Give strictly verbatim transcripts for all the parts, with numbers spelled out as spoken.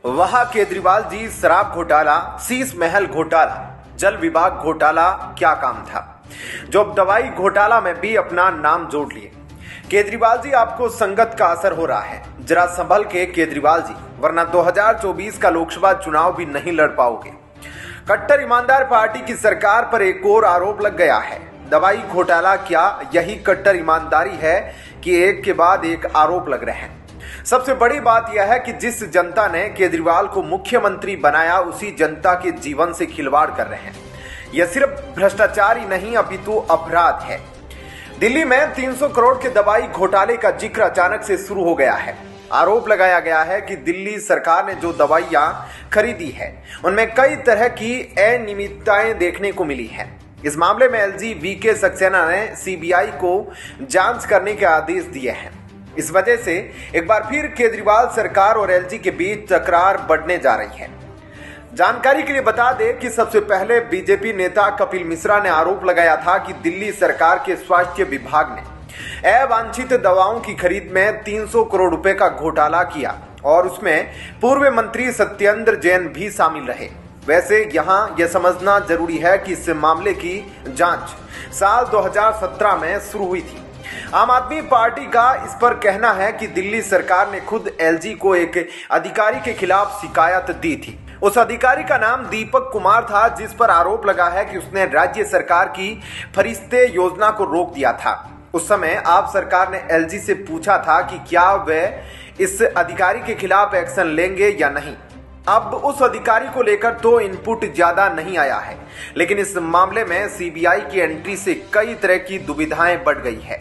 वहां केजरीवाल जी शराब घोटाला, शीश महल घोटाला, जल विभाग घोटाला क्या काम था, जो अब दवाई घोटाला में भी अपना नाम जोड़ लिए। केजरीवाल जी, आपको संगत का असर हो रहा है, जरा संभल के केजरीवाल जी, वरना दो हज़ार चौबीस का लोकसभा चुनाव भी नहीं लड़ पाओगे। कट्टर ईमानदार पार्टी की सरकार पर एक और आरोप लग गया है। दवाई घोटाला क्या यही कट्टर ईमानदारी है कि एक के बाद एक आरोप लग रहे हैं। सबसे बड़ी बात यह है कि जिस जनता ने केजरीवाल को मुख्यमंत्री बनाया, उसी जनता के जीवन से खिलवाड़ कर रहे हैं। यह सिर्फ भ्रष्टाचार ही नहीं अपितु अपराध है। दिल्ली में तीन सौ करोड़ के दवाई घोटाले का जिक्र अचानक से शुरू हो गया है। आरोप लगाया गया है कि दिल्ली सरकार ने जो दवाइयां खरीदी है, उनमें कई तरह की अनियमितताएं देखने को मिली है। इस मामले में एलजी वीके सक्सेना ने सीबीआई को जांच करने के आदेश दिए हैं। इस वजह से एक बार फिर केजरीवाल सरकार और एलजी के बीच तकरार बढ़ने जा रही है। जानकारी के लिए बता दें कि सबसे पहले बीजेपी नेता कपिल मिश्रा ने आरोप लगाया था कि दिल्ली सरकार के स्वास्थ्य विभाग ने अवांछित दवाओं की खरीद में तीन सौ करोड़ रुपए का घोटाला किया और उसमें पूर्व मंत्री सत्येंद्र जैन भी शामिल रहे। वैसे यहां यह समझना जरूरी है कि इस मामले की जांच साल दो हज़ार सत्रह में शुरू हुई थी। आम आदमी पार्टी का इस पर कहना है कि दिल्ली सरकार ने खुद एलजी को एक अधिकारी के खिलाफ शिकायत दी थी। उस अधिकारी का नाम दीपक कुमार था, जिस पर आरोप लगा है कि उसने राज्य सरकार की फरिश्ते योजना को रोक दिया था। उस समय आप सरकार ने एलजी से पूछा था कि क्या वे इस अधिकारी के खिलाफ एक्शन लेंगे या नहीं। अब उस अधिकारी को लेकर तो इनपुट ज्यादा नहीं आया है, लेकिन इस मामले में सीबीआई की एंट्री से कई तरह की दुविधाएं बढ़ गई है।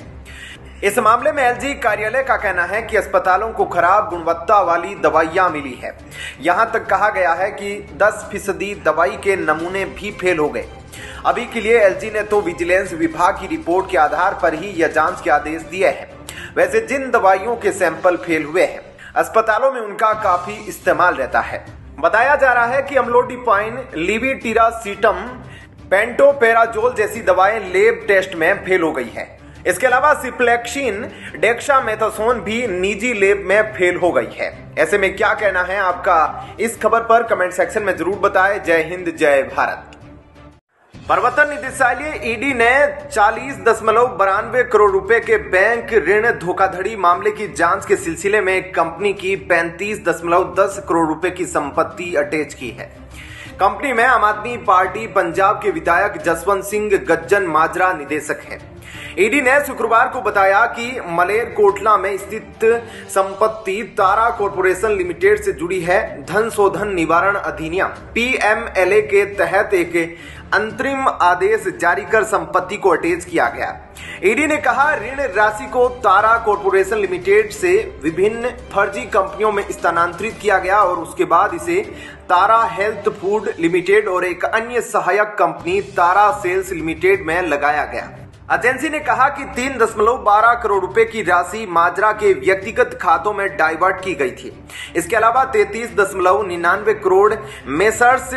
इस मामले में एलजी कार्यालय का कहना है कि अस्पतालों को खराब गुणवत्ता वाली दवाइयां मिली है। यहां तक कहा गया है कि दस फीसदी दवाई के नमूने भी फेल हो गए। अभी के लिए एलजी ने तो विजिलेंस विभाग की रिपोर्ट के आधार पर ही यह जांच के आदेश दिए हैं। वैसे जिन दवाइयों के सैंपल फेल हुए हैं, अस्पतालों में उनका काफी इस्तेमाल रहता है। बताया जा रहा है कि अम्लोडिपाइन, लिविटिरासीटम, पेंटोपेराजोल जैसी दवाएं लेब टेस्ट में फेल हो गई है। इसके अलावा सिप्लेक्सिन, डेक्सामेथासोन भी निजी लेब में फेल हो गई है। ऐसे में क्या कहना है आपका इस खबर पर कमेंट सेक्शन में जरूर बताएं। जय हिंद, जय भारत। प्रवर्तन निदेशालय ईडी ने चालीस दशमलव बानवे करोड़ रुपए के बैंक ऋण धोखाधड़ी मामले की जांच के सिलसिले में कंपनी की पैंतीस दशमलव दस करोड़ रुपए की संपत्ति अटैच की है। कंपनी में आम आदमी पार्टी पंजाब के विधायक जसवंत सिंह गज्जन माजरा निदेशक हैं। ईडी ने शुक्रवार को बताया कि मलेरकोटला में स्थित संपत्ति तारा कॉर्पोरेशन लिमिटेड से जुड़ी है। धन शोधन निवारण अधिनियम पीएमएलए के तहत एक अंतरिम आदेश जारी कर संपत्ति को अटैच किया गया। ईडी ने कहा, ऋण राशि को तारा कॉर्पोरेशन लिमिटेड से विभिन्न फर्जी कंपनियों में स्थानांतरित किया गया और उसके बाद इसे तारा हेल्थ फूड लिमिटेड और एक अन्य सहायक कंपनी तारा सेल्स लिमिटेड में लगाया गया। एजेंसी ने कहा कि तीन दशमलव बारह करोड़ रुपए की राशि माजरा के व्यक्तिगत खातों में डाइवर्ट की गई थी। इसके अलावा तैंतीस दशमलव निन्यानवे करोड़ मेसर्स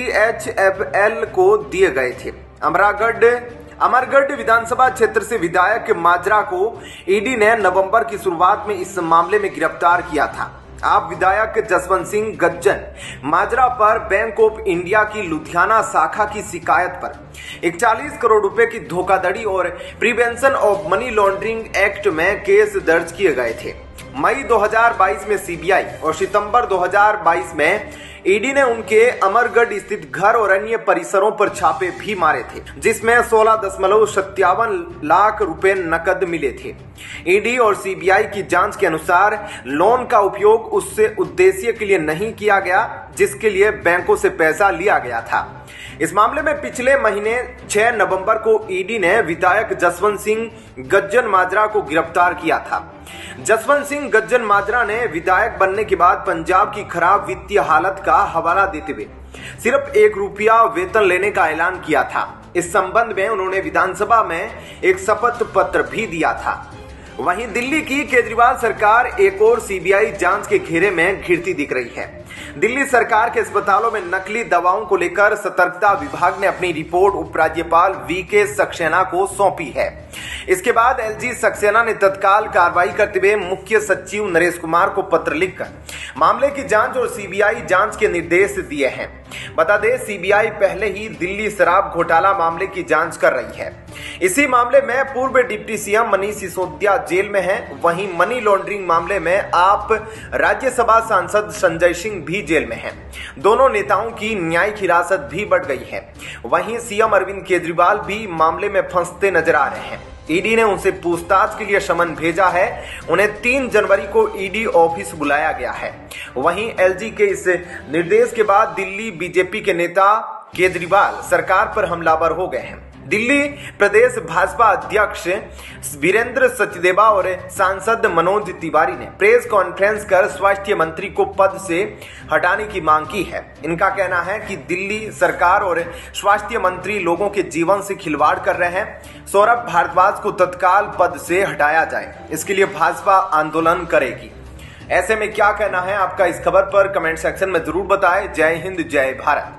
टीएचएफएल को दिए गए थे। अमरागढ़ अमरगढ़ विधानसभा क्षेत्र से विधायक माजरा को ईडी ने नवंबर की शुरुआत में इस मामले में गिरफ्तार किया था। आप विधायक जसवंत सिंह गज्जन माजरा पर बैंक ऑफ इंडिया की लुधियाना शाखा की शिकायत पर इकतालीस करोड़ रुपए की धोखाधड़ी और prevention of money laundering act में केस दर्ज किए गए थे। मई दो हज़ार बाईस में सीबीआई और सितंबर दो हज़ार बाईस में ईडी ने उनके अमरगढ़ स्थित घर और अन्य परिसरों पर छापे भी मारे थे, जिसमें सोलह दशमलव सत्तावन लाख रुपए नकद मिले थे। ईडी और सीबीआई की जांच के अनुसार लोन का उपयोग उस उद्देश्य के लिए नहीं किया गया जिसके लिए बैंकों से पैसा लिया गया था। इस मामले में पिछले महीने छह नवंबर को ईडी ने विधायक जसवंत सिंह गज्जन माजरा को गिरफ्तार किया था। जसवंत सिंह गज्जन माजरा ने विधायक बनने के बाद पंजाब की खराब वित्तीय हालत का हवाला देते हुए सिर्फ एक रुपया वेतन लेने का ऐलान किया था। इस संबंध में उन्होंने विधानसभा में एक शपथ पत्र भी दिया था। वहीं दिल्ली की केजरीवाल सरकार एक और सीबीआई जांच के घेरे में घिरती दिख रही है। दिल्ली सरकार के अस्पतालों में नकली दवाओं को लेकर सतर्कता विभाग ने अपनी रिपोर्ट उपराज्यपाल वी के सक्सेना को सौंपी है। इसके बाद एलजी सक्सेना ने तत्काल कार्रवाई करते हुए मुख्य सचिव नरेश कुमार को पत्र लिखकर मामले की जांच और सीबीआई जांच के निर्देश दिए हैं। बता दें, सीबीआई पहले ही दिल्ली शराब घोटाला मामले की जांच कर रही है। इसी मामले में पूर्व deputy CM Manish Sisodia jail में हैं। वहीं मनी लॉन्ड्रिंग मामले में आप राज्यसभा सांसद संजय सिंह भी जेल में हैं। दोनों नेताओं की न्यायिक हिरासत भी बढ़ गई है। वहीं सीएम अरविंद केजरीवाल भी मामले में फंसते नजर आ रहे हैं। ईडी ने उनसे पूछताछ के लिए समन भेजा है। उन्हें तीन जनवरी को ईडी ऑफिस बुलाया गया है। वहीं एलजी के इस निर्देश के बाद दिल्ली बीजेपी के नेता केजरीवाल सरकार पर हमलावर हो गए हैं। दिल्ली प्रदेश भाजपा अध्यक्ष वीरेंद्र सचदेवा और सांसद मनोज तिवारी ने प्रेस कॉन्फ्रेंस कर स्वास्थ्य मंत्री को पद से हटाने की मांग की है। इनका कहना है कि दिल्ली सरकार और स्वास्थ्य मंत्री लोगों के जीवन से खिलवाड़ कर रहे हैं। सौरभ भारद्वाज को तत्काल पद से हटाया जाए, इसके लिए भाजपा आंदोलन करेगी। ऐसे में क्या कहना है आपका इस खबर पर कमेंट सेक्शन में जरूर बताएं। जय हिंद, जय भारत।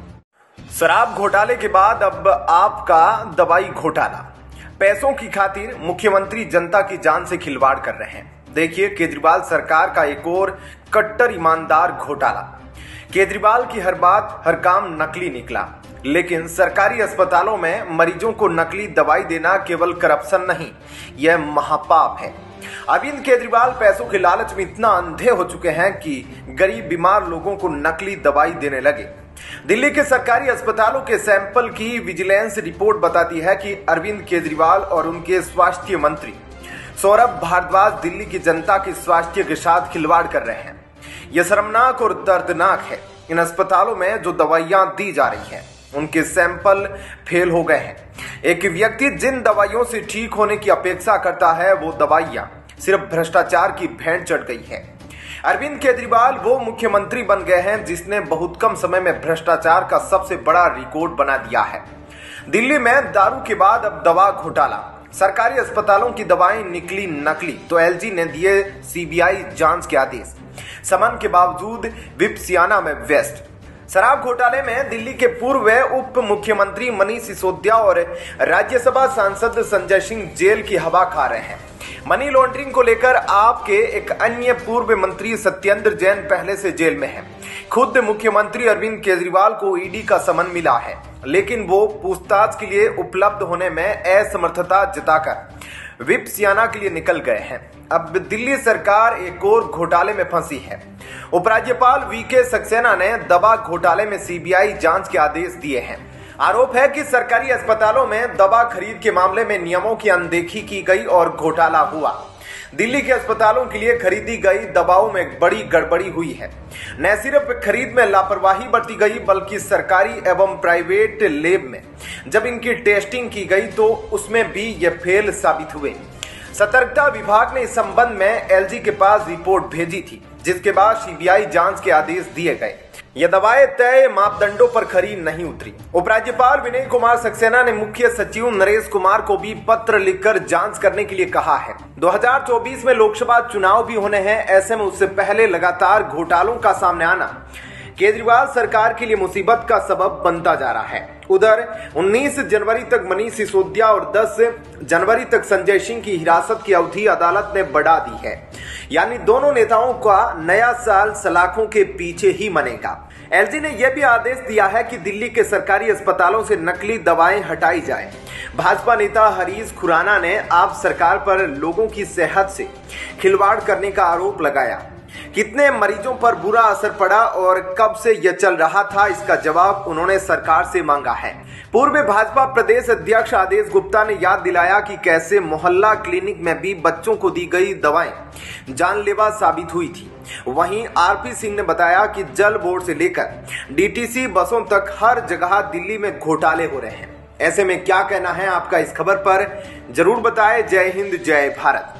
शराब घोटाले के बाद अब आपका दवाई घोटाला। पैसों की खातिर मुख्यमंत्री जनता की जान से खिलवाड़ कर रहे हैं। देखिए केजरीवाल सरकार का एक और कट्टर ईमानदार घोटाला। केजरीवाल की हर बात हर काम नकली निकला, लेकिन सरकारी अस्पतालों में मरीजों को नकली दवाई देना केवल करप्शन नहीं, यह महापाप है। अरविंद केजरीवाल पैसों के लालच में इतना अंधे हो चुके हैं कि गरीब बीमार लोगों को नकली दवाई देने लगे। दिल्ली के सरकारी अस्पतालों के सैंपल की विजिलेंस रिपोर्ट बताती है कि अरविंद केजरीवाल और उनके स्वास्थ्य मंत्री सौरभ भारद्वाज दिल्ली की जनता के स्वास्थ्य के साथ खिलवाड़ कर रहे हैं। यह शर्मनाक और दर्दनाक है। इन अस्पतालों में जो दवाइयां दी जा रही हैं, उनके सैंपल फेल हो गए हैं। एक व्यक्ति जिन दवाइयों से ठीक होने की अपेक्षा करता है, वो दवाइयां सिर्फ भ्रष्टाचार की भेंट चढ़ गई है। अरविंद केजरीवाल वो मुख्यमंत्री बन गए हैं जिसने बहुत कम समय में भ्रष्टाचार का सबसे बड़ा रिकॉर्ड बना दिया है। दिल्ली में दारू के बाद अब दवा घोटाला। सरकारी अस्पतालों की दवाएं निकली नकली तो एलजी ने दिए सीबीआई जांच के आदेश। समन के बावजूद विप सियाना में व्यस्त। शराब घोटाले में दिल्ली के पूर्व उप मुख्यमंत्री मनीष सिसोदिया और राज्यसभा सांसद संजय सिंह जेल की हवा खा रहे हैं। मनी लॉन्ड्रिंग को लेकर आपके एक अन्य पूर्व मंत्री सत्येंद्र जैन पहले से जेल में हैं। खुद मुख्यमंत्री अरविंद केजरीवाल को ईडी का समन मिला है, लेकिन वो पूछताछ के लिए उपलब्ध होने में असमर्थता जताकर विप सियाना के लिए निकल गए हैं। अब दिल्ली सरकार एक और घोटाले में फंसी है। उपराज्यपाल वी के सक्सेना ने दवा घोटाले में सीबीआई जांच के आदेश दिए हैं। आरोप है कि सरकारी अस्पतालों में दवा खरीद के मामले में नियमों की अनदेखी की गई और घोटाला हुआ। दिल्ली के अस्पतालों के लिए खरीदी गई दवाओं में बड़ी गड़बड़ी हुई है। न सिर्फ खरीद में लापरवाही बरती गई, बल्कि सरकारी एवं प्राइवेट लैब में जब इनकी टेस्टिंग की गई तो उसमें भी ये फेल साबित हुए। सतर्कता विभाग ने इस संबंध में एलजी के पास रिपोर्ट भेजी थी, जिसके बाद सीबीआई जांच के आदेश दिए गए। ये दवाएं तय मापदंडों पर खरी नहीं उतरी। उपराज्यपाल विनय कुमार सक्सेना ने मुख्य सचिव नरेश कुमार को भी पत्र लिखकर जांच करने के लिए कहा है। दो हज़ार चौबीस में लोकसभा चुनाव भी होने हैं। ऐसे में उससे पहले लगातार घोटालों का सामने आना केजरीवाल सरकार के लिए मुसीबत का सबब बनता जा रहा है। उधर उन्नीस जनवरी तक मनीष सिसोदिया और दस जनवरी तक संजय सिंह की हिरासत की अवधि अदालत ने बढ़ा दी है। यानी दोनों नेताओं का नया साल सलाखों के पीछे ही मनेगा। एलजी ने यह भी आदेश दिया है कि दिल्ली के सरकारी अस्पतालों से नकली दवाएं हटाई जाए। भाजपा नेता हरीश खुराना ने आप सरकार पर लोगों की सेहत से खिलवाड़ करने का आरोप लगाया। कितने मरीजों पर बुरा असर पड़ा और कब से यह चल रहा था, इसका जवाब उन्होंने सरकार से मांगा है। पूर्व भाजपा प्रदेश अध्यक्ष आदेश गुप्ता ने याद दिलाया कि कैसे मोहल्ला क्लिनिक में भी बच्चों को दी गई दवाएं जानलेवा साबित हुई थी। वहीं आरपी सिंह ने बताया कि जल बोर्ड से लेकर डीटीसी बसों तक हर जगह दिल्ली में घोटाले हो रहे हैं। ऐसे में क्या कहना है आपका इस खबर पर, जरूर बताएं। जय हिंद, जय भारत।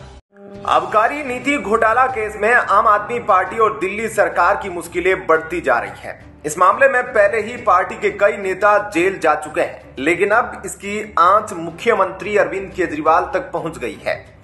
आबकारी नीति घोटाला केस में आम आदमी पार्टी और दिल्ली सरकार की मुश्किलें बढ़ती जा रही है। इस मामले में पहले ही पार्टी के कई नेता जेल जा चुके हैं, लेकिन अब इसकी आंच मुख्यमंत्री अरविंद केजरीवाल तक पहुंच गई है।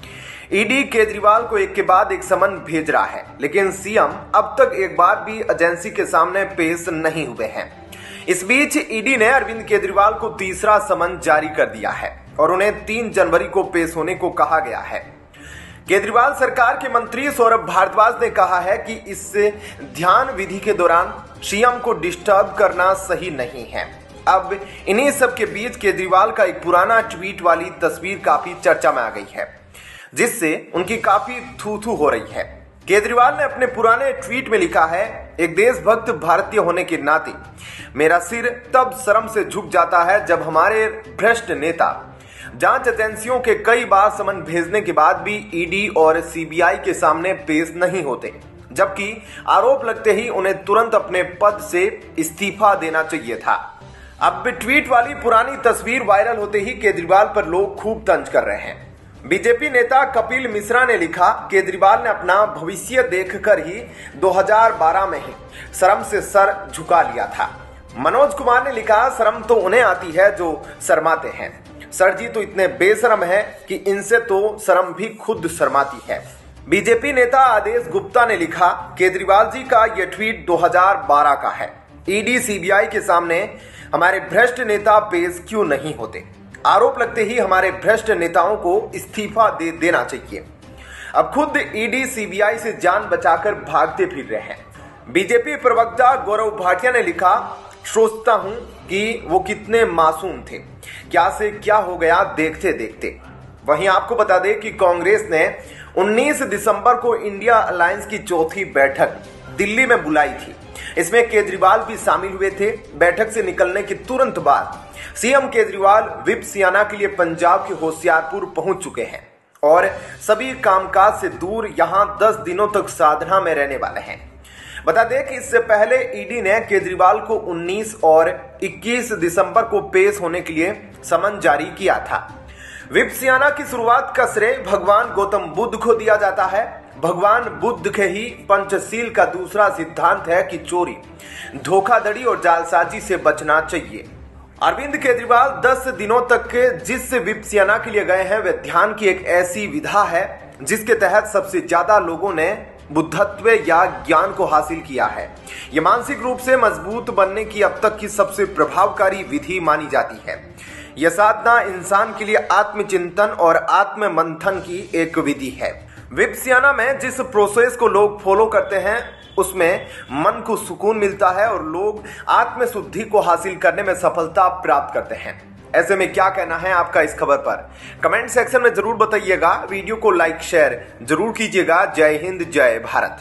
ईडी केजरीवाल को एक के बाद एक समन भेज रहा है, लेकिन सीएम अब तक एक बार भी एजेंसी के सामने पेश नहीं हुए हैं। इस बीच ईडी ने अरविंद केजरीवाल को तीसरा समन जारी कर दिया है और उन्हें तीन जनवरी को पेश होने को कहा गया है। केजरीवाल सरकार के मंत्री सौरभ भारद्वाज ने कहा है कि इस ध्यान विधि के दौरान सीएम को डिस्टर्ब करना सही नहीं है। अब इन्हीं सब के बीच केजरीवाल का एक पुराना ट्वीट वाली तस्वीर काफी चर्चा में आ गई है, जिससे उनकी काफी थू थू हो रही है। केजरीवाल ने अपने पुराने ट्वीट में लिखा है, एक देशभक्त भारतीय होने के नाते मेरा सिर तब शर्म से झुक जाता है जब हमारे भ्रष्ट नेता जांच एजेंसियों के कई बार समन भेजने के बाद भी ईडी और सीबीआई के सामने पेश नहीं होते, जबकि आरोप लगते ही उन्हें तुरंत अपने पद से इस्तीफा देना चाहिए था। अब ट्वीट वाली पुरानी तस्वीर वायरल होते ही केजरीवाल पर लोग खूब तंज कर रहे हैं। बीजेपी नेता कपिल मिश्रा ने लिखा, केजरीवाल ने अपना भविष्य देखकर ही दो हज़ार बारह में ही शर्म से सर झुका लिया था। मनोज कुमार ने लिखा, शर्म तो उन्हें आती है जो शर्माते हैं। सर जी तो इतने बेशर्म है कि इनसे तो शर्म भी खुद शर्माती है। बीजेपी नेता आदेश गुप्ता ने लिखा, केजरीवाल जी का यह ट्वीट दो हज़ार बारह का है। ईडी सीबीआई के सामने हमारे भ्रष्ट नेता पेश क्यों नहीं होते? आरोप लगते ही हमारे भ्रष्ट नेताओं को इस्तीफा दे देना चाहिए। अब खुद ईडी सीबीआई से जान बचाकर भागते फिर रहे हैं। बीजेपी प्रवक्ता गौरव भाटिया ने लिखा, सोचता हूं कि वो कितने मासूम थे, क्या से क्या हो गया देखते देखते। वहीं आपको बता दें कि कांग्रेस ने उन्नीस दिसंबर को इंडिया अलायंस की चौथी बैठक दिल्ली में बुलाई थी। इसमें केजरीवाल भी शामिल हुए थे। बैठक से निकलने के तुरंत बाद सीएम केजरीवाल विप सियाना के लिए पंजाब के होशियारपुर पहुंच चुके हैं और सभी कामकाज से दूर यहां दस दिनों तक साधना में रहने वाले हैं। बता दें कि इससे पहले ईडी ने केजरीवाल को उन्नीस और इक्कीस दिसंबर को पेश होने के लिए समन जारी किया था। विप सियाना की शुरुआत का श्रेय भगवान गौतम बुद्ध को दिया जाता है। भगवान बुद्ध के ही पंचशील का दूसरा सिद्धांत है कि चोरी, धोखाधड़ी और जालसाजी से बचना चाहिए। अरविंद केजरीवाल दस दिनों तक के जिस विप सियाना के लिए गए हैं, वह ध्यान की एक ऐसी विधा है जिसके तहत सबसे ज्यादा लोगों ने बुद्धत्व या ज्ञान को हासिल किया है। यह मानसिक रूप से मजबूत बनने की अब तक की सबसे प्रभावकारी विधि मानी जाती है। यह साधना इंसान के लिए आत्मचिंतन और आत्म मंथन की एक विधि है। विप सियाना में जिस प्रोसेस को लोग फॉलो करते हैं उसमें मन को सुकून मिलता है और लोग आत्म शुद्धि को हासिल करने में सफलता प्राप्त करते हैं। ऐसे में क्या कहना है आपका इस खबर पर? कमेंट सेक्शन में जरूर बताइएगा। वीडियो को लाइक शेयर जरूर कीजिएगा। जय हिंद, जय भारत।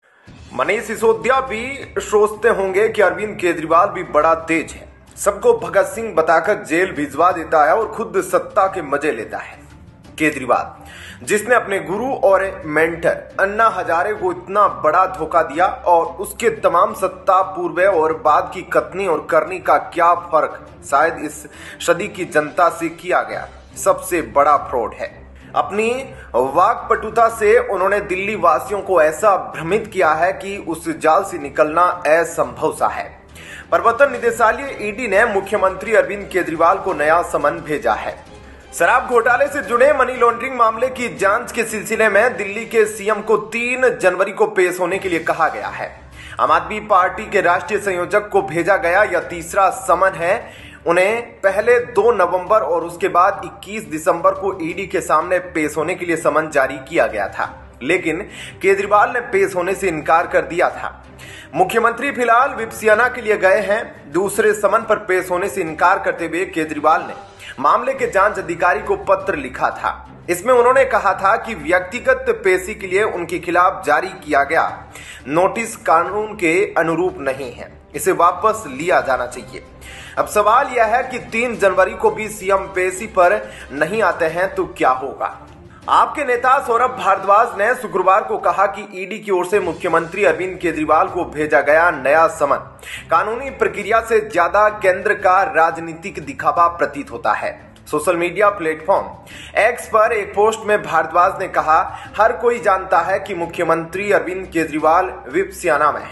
मनीष सिसोदिया भी सोचते होंगे कि अरविंद केजरीवाल भी बड़ा तेज है, सबको भगत सिंह बताकर जेल भिजवा देता है और खुद सत्ता के मजे लेता है। केजरीवाल जिसने अपने गुरु और मेंटर अन्ना हजारे को इतना बड़ा धोखा दिया और उसके तमाम सत्ता पूर्व और बाद की कथनी और करनी का क्या फर्क शायद इस सदी की जनता से किया गया सबसे बड़ा फ्रॉड है। अपनी वाकपटुता से उन्होंने दिल्ली वासियों को ऐसा भ्रमित किया है कि उस जाल से निकलना असंभव सा है। प्रवर्तन निदेशालय ईडी ने मुख्यमंत्री अरविंद केजरीवाल को नया समन भेजा है। शराब घोटाले से जुड़े मनी लॉन्ड्रिंग मामले की जांच के सिलसिले में दिल्ली के सीएम को तीन जनवरी को पेश होने के लिए कहा गया है। आम आदमी पार्टी के राष्ट्रीय संयोजक को भेजा गया यह तीसरा समन है। उन्हें पहले दो नवंबर और उसके बाद इक्कीस दिसंबर को ईडी के सामने पेश होने के लिए समन जारी किया गया था, लेकिन केजरीवाल ने पेश होने से इनकार कर दिया था। मुख्यमंत्री फिलहाल विप सियाना के लिए गए हैं। दूसरे समन पर पेश होने से इनकार करते हुए केजरीवाल ने मामले के जांच अधिकारी को पत्र लिखा था। इसमें उन्होंने कहा था कि व्यक्तिगत पेशी के लिए उनके खिलाफ जारी किया गया नोटिस कानून के अनुरूप नहीं है, इसे वापस लिया जाना चाहिए। अब सवाल यह है कि तीन जनवरी को भी सीएम पेशी पर नहीं आते हैं तो क्या होगा? आपके नेता सौरभ भारद्वाज ने शुक्रवार को कहा कि ईडी की ओर से मुख्यमंत्री अरविंद केजरीवाल को भेजा गया नया समन कानूनी प्रक्रिया से ज्यादा केंद्र का राजनीतिक दिखावा प्रतीत होता है। सोशल मीडिया प्लेटफॉर्म एक्स पर एक पोस्ट में भारद्वाज ने कहा, हर कोई जानता है कि मुख्यमंत्री अरविंद केजरीवाल विप सियाना में है।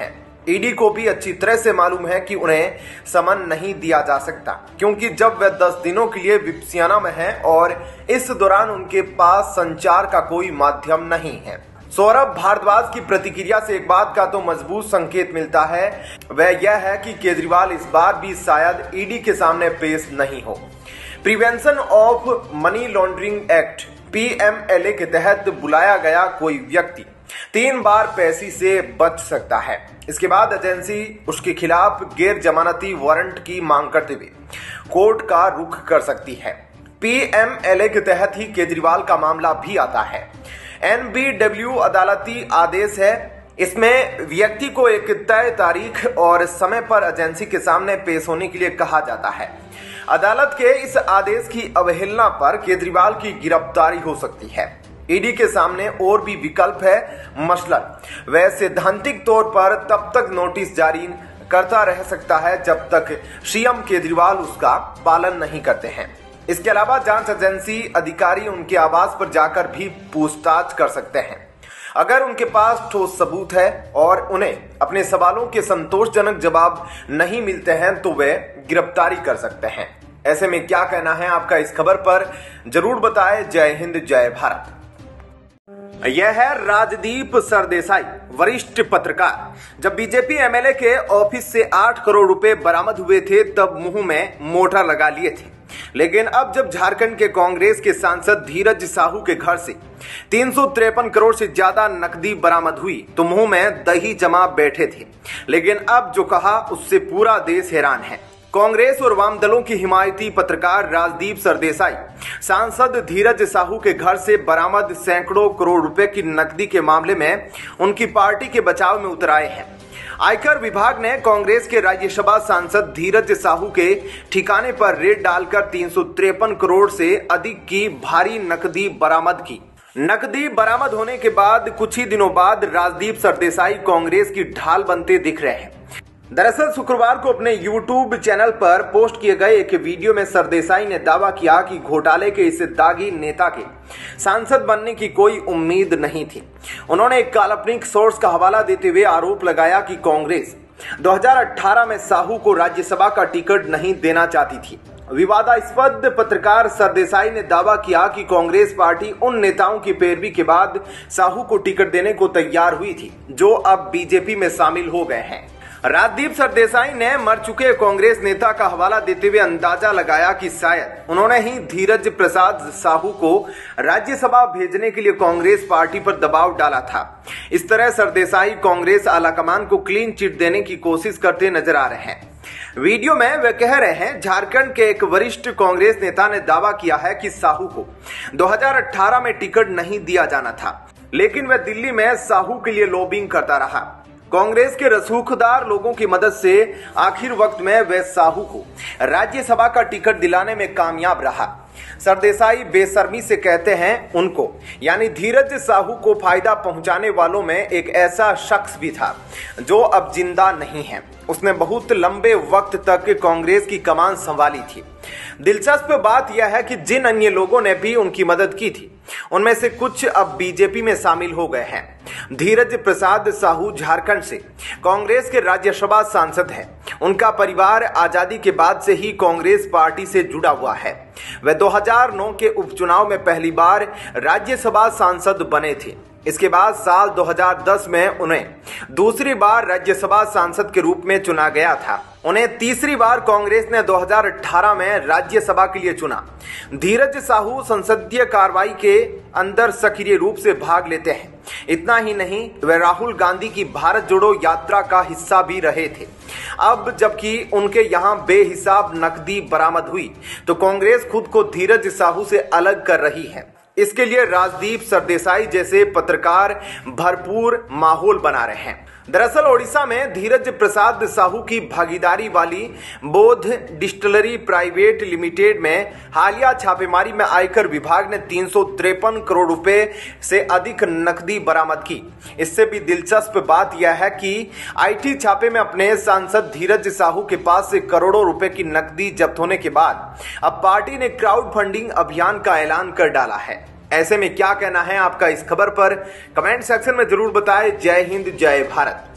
ईडी को भी अच्छी तरह से मालूम है कि उन्हें समन नहीं दिया जा सकता, क्योंकि जब वे दस दिनों के लिए विपसियाना में हैं और इस दौरान उनके पास संचार का कोई माध्यम नहीं है। सौरभ भारद्वाज की प्रतिक्रिया से एक बात का तो मजबूत संकेत मिलता है, वह यह है कि केजरीवाल इस बार भी शायद ईडी के सामने पेश नहीं हो। Prevention of money laundering act P M L A के तहत बुलाया गया कोई व्यक्ति तीन बार पैसे से बच सकता है। इसके बाद एजेंसी उसके खिलाफ गैर जमानती वारंट की मांग करते हुए कोर्ट का रुख कर सकती है। पी एम एल ए के तहत ही केजरीवाल का मामला भी आता है। एन बी डब्ल्यू अदालती आदेश है। इसमें व्यक्ति को एक तय तारीख और समय पर एजेंसी के सामने पेश होने के लिए कहा जाता है। अदालत के इस आदेश की अवहेलना पर केजरीवाल की गिरफ्तारी हो सकती है। ईडी के सामने और भी विकल्प है, मसलन वह सैद्धांतिक तौर पर तब तक नोटिस जारी करता रह सकता है जब तक सीएम केजरीवाल उसका पालन नहीं करते हैं। इसके अलावा जांच एजेंसी अधिकारी उनके आवास पर जाकर भी पूछताछ कर सकते हैं। अगर उनके पास ठोस सबूत है और उन्हें अपने सवालों के संतोषजनक जवाब नहीं मिलते हैं तो वे गिरफ्तारी कर सकते हैं। ऐसे में क्या कहना है आपका इस खबर पर, जरूर बताएं। जय हिंद, जय भारत। यह है राजदीप सरदेसाई, वरिष्ठ पत्रकार। जब बीजेपी एम एल ए के ऑफिस से आठ करोड़ रुपए बरामद हुए थे तब मुंह में मोटर लगा लिए थे, लेकिन अब जब झारखंड के कांग्रेस के सांसद धीरज साहू के घर से तीन सौ तिरपन करोड़ से ज्यादा नकदी बरामद हुई तो मुंह में दही जमा बैठे थे। लेकिन अब जो कहा उससे पूरा देश हैरान है। कांग्रेस और वाम दलों की हिमायती पत्रकार राजदीप सरदेसाई सांसद धीरज साहू के घर से बरामद सैकड़ों करोड़ रुपए की नकदी के मामले में उनकी पार्टी के बचाव में उतर आए हैं। आयकर विभाग ने कांग्रेस के राज्यसभा सांसद धीरज साहू के ठिकाने पर रेड डालकर तीन सौ तिरपन करोड़ से अधिक की भारी नकदी बरामद की। नकदी बरामद होने के बाद कुछ ही दिनों बाद राजदीप सरदेसाई कांग्रेस की ढाल बनते दिख रहे हैं। दरअसल शुक्रवार को अपने यूट्यूब चैनल पर पोस्ट किए गए एक वीडियो में सरदेसाई ने दावा किया कि घोटाले के इस दागी नेता के सांसद बनने की कोई उम्मीद नहीं थी। उन्होंने एक काल्पनिक सोर्स का हवाला देते हुए आरोप लगाया कि कांग्रेस दो हज़ार अठारह में साहू को राज्यसभा का टिकट नहीं देना चाहती थी। विवादास्पद पत्रकार सरदेसाई ने दावा किया कि कांग्रेस पार्टी उन नेताओं की पैरवी के बाद साहू को टिकट देने को तैयार हुई थी जो अब बीजेपी में शामिल हो गए हैं। राजदीप सरदेसाई ने मर चुके कांग्रेस नेता का हवाला देते हुए अंदाजा लगाया कि शायद उन्होंने ही धीरज प्रसाद साहू को राज्यसभा भेजने के लिए कांग्रेस पार्टी पर दबाव डाला था। इस तरह सरदेसाई कांग्रेस आलाकमान को क्लीन चिट देने की कोशिश करते नजर आ रहे हैं। वीडियो में वे कह रहे हैं, झारखंड के एक वरिष्ठ कांग्रेस नेता ने दावा किया है कि साहू को दो हज़ार अठारह में टिकट नहीं दिया जाना था, लेकिन वह दिल्ली में साहू के लिए लॉबिंग करता रहा। कांग्रेस के रसूखदार लोगों की मदद से आखिर वक्त में वह साहू को राज्यसभा का टिकट दिलाने में कामयाब रहा। सरदेसाई बेशर्मी से कहते हैं, उनको यानी धीरज साहू को फायदा पहुंचाने वालों में एक ऐसा शख्स भी था जो अब जिंदा नहीं है। उसने बहुत लंबे वक्त तक कांग्रेस की कमान संभाली थी। दिलचस्प बात यह है कि जिन अन्य लोगों ने भी उनकी मदद की थी उनमें से कुछ अब बीजेपी में शामिल हो गए हैं। धीरज प्रसाद साहू झारखंड से कांग्रेस के राज्यसभा सांसद हैं। उनका परिवार आजादी के बाद से ही कांग्रेस पार्टी से जुड़ा हुआ है। वे दो हज़ार नौ के उपचुनाव में पहली बार राज्यसभा सांसद बने थे। इसके बाद साल दो हज़ार दस में उन्हें दूसरी बार राज्यसभा सांसद के रूप में चुना गया था। उन्हें तीसरी बार कांग्रेस ने दो हज़ार अठारह में राज्यसभा के लिए चुना। धीरज साहू संसदीय कार्रवाई के अंदर सक्रिय रूप से भाग लेते हैं। इतना ही नहीं, वे राहुल गांधी की भारत जोड़ो यात्रा का हिस्सा भी रहे थे। अब जबकि उनके यहाँ बेहिसाब नकदी बरामद हुई तो कांग्रेस खुद को धीरज साहू से अलग कर रही है। इसके लिए राजदीप सरदेसाई जैसे पत्रकार भरपूर माहौल बना रहे हैं। दरअसल ओडिशा में धीरज प्रसाद साहू की भागीदारी वाली बोध डिस्टिलरी प्राइवेट लिमिटेड में हालिया छापेमारी में आयकर विभाग ने तीन सौ तिरपन करोड़ रुपए से अधिक नकदी बरामद की। इससे भी दिलचस्प बात यह है कि आईटी छापे में अपने सांसद धीरज साहू के पास से करोड़ों रुपए की नकदी जब्त होने के बाद अब पार्टी ने क्राउड फंडिंग अभियान का ऐलान कर डाला है। ऐसे में क्या कहना है आपका इस खबर पर, कमेंट सेक्शन में जरूर बताएं। जय हिंद, जय भारत।